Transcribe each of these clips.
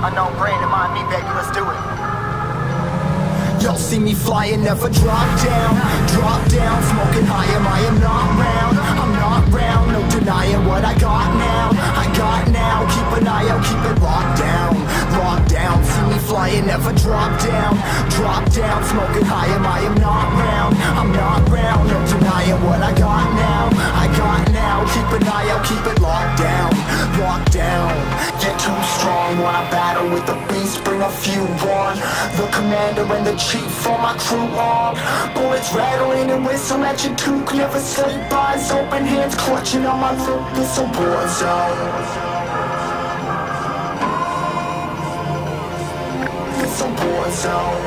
Unknown brain, remind me, baby, let's do it. Y'all see me flying, never drop down. Drop down, smoking high, I am not round. I'm not round, no denying what I got now. I got now, keep an eye out, keep it locked down. Locked down, see me flying, never drop down. Drop down, smoking high, I am not round. I'm not round, no denying what I got now. I got now, keep an eye out, keep it locked down. Locked down, get too strong when I battle with the beast, bring a few on. The commander and the chief for my crew on. Bullets rattling and whistle at your toque. Never sleep, eyes open, hands clutching on my loop. It's a war zone. It's a war zone.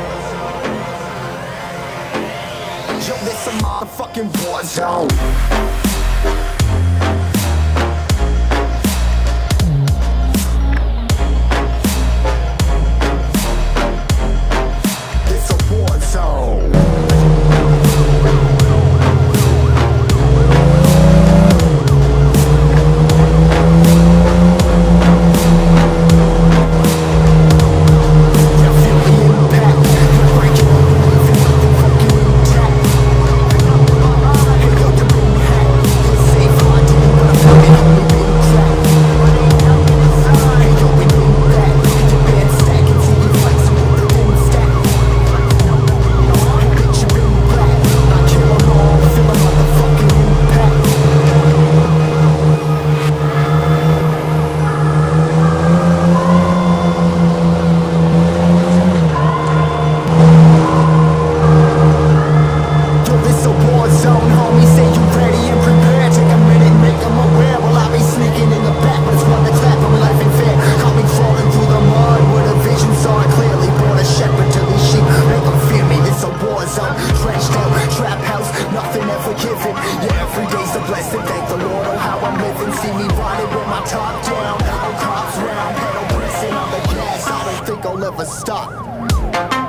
Yo, this a motherfucking war zone. Top down, cops round, pedal pressing on the gas. I don't think I'll ever stop.